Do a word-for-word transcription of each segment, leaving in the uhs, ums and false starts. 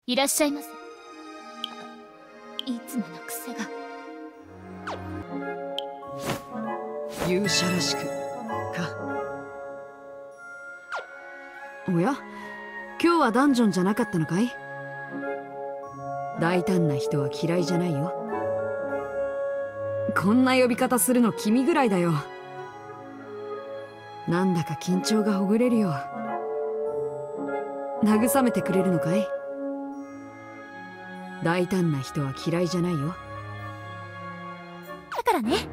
いらっしゃいませ。いつもの癖が。 勇者らしくか。おや、今日はダンジョンじゃなかったのかい？大胆な人は嫌いじゃないよ。こんな呼び方するの君ぐらいだよ。なんだか緊張がほぐれるよ。慰めてくれるのかい？大胆な人は嫌いじゃないよ。 だからね。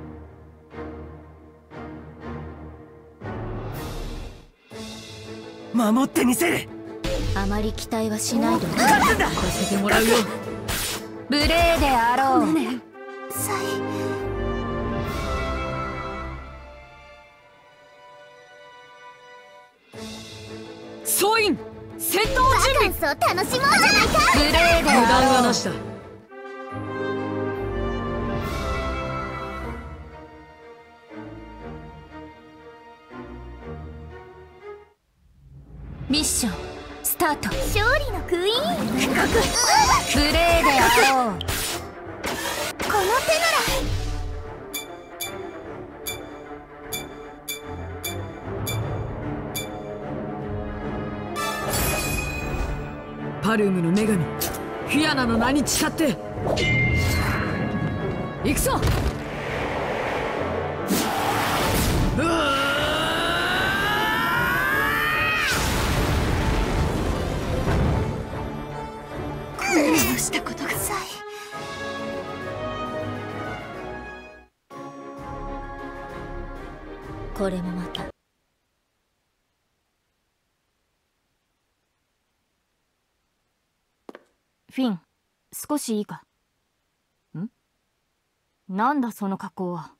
守ってみせる。 あまり期待はしないで。 勝つんだ。 させてもらうよ。 無礼であろう。さい。 総員戦闘準備。 バカンスを楽しもうじゃないか。無礼で油断あろう。 はなしだ。 ミッションスタート。勝利のクイーン。無礼であろう。この手なら。 パルームの女神フィアナの名に誓って行くぞ。うわ何をしたことがさい。これもまた。フィン、少しいいか？ん？なんだその格好は。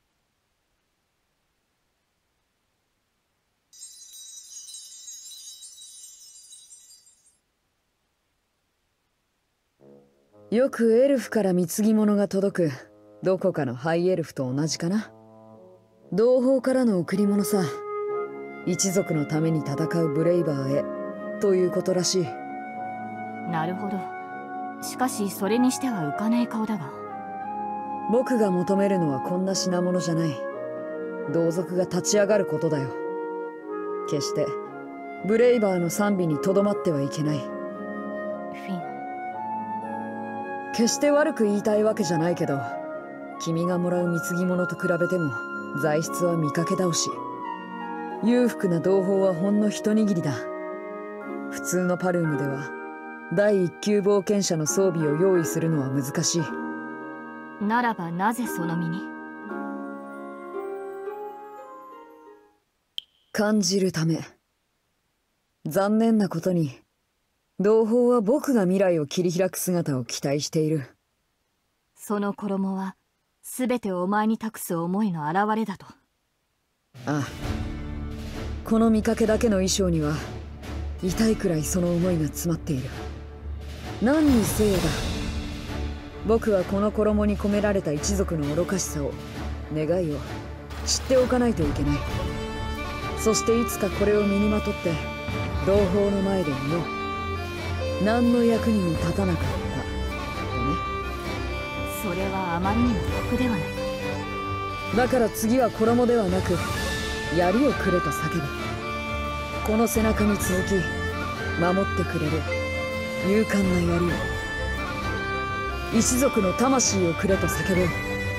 よくエルフから貢ぎ物が届くどこかのハイエルフと同じかな。同胞からの贈り物さ。一族のために戦うブレイバーへということらしい。 なるほど。しかしそれにしては浮かねえ顔だが。 僕が求めるのはこんな品物じゃない。同族が立ち上がることだよ。決してブレイバーの賛美にとどまってはいけない。 フィン、 決して悪く言いたいわけじゃないけど、君がもらう貢ぎ物と比べても材質は見かけ倒し。裕福な同胞はほんの一握りだ。普通のパルームでは第一級冒険者の装備を用意するのは難しい。 ならばなぜその身に？ 感じるため。残念なことに同胞は僕が未来を切り開く姿を期待している。 その衣は全てお前に託す思いの表れだと。 ああ、この見かけだけの衣装には痛いくらいその思いが詰まっている。何にせよだ、僕はこの衣に込められた一族の愚かしさを、願いを知っておかないといけない。そしていつかこれを身にまとって同胞の前で言おう。何の役にも立たなかったとね。 それはあまりにも酷ではない。 だから次は衣ではなく槍をくれと叫ぶ。この背中に続き守ってくれる勇敢な槍を、一族の魂をくれと叫ぶ。 やれやれ、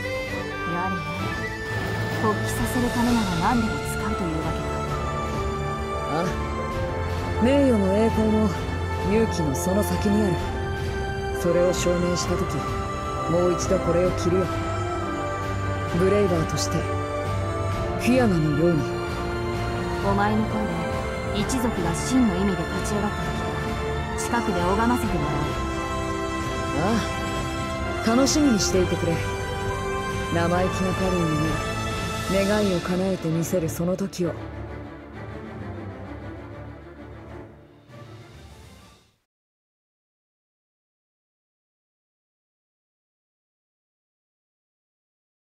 発揮させるためなら何でも使うというわけか。 ああ、名誉の栄光も勇気のその先にある。それを証明した時、もう一度これを着るよ。ブレイバーとしてフィアナのように。 お前の声で一族が真の意味で立ち上がった時、近くで拝ませてもらああ、楽しみにしていてくれ。生意気なパルーに願いを叶えてみせるその時を。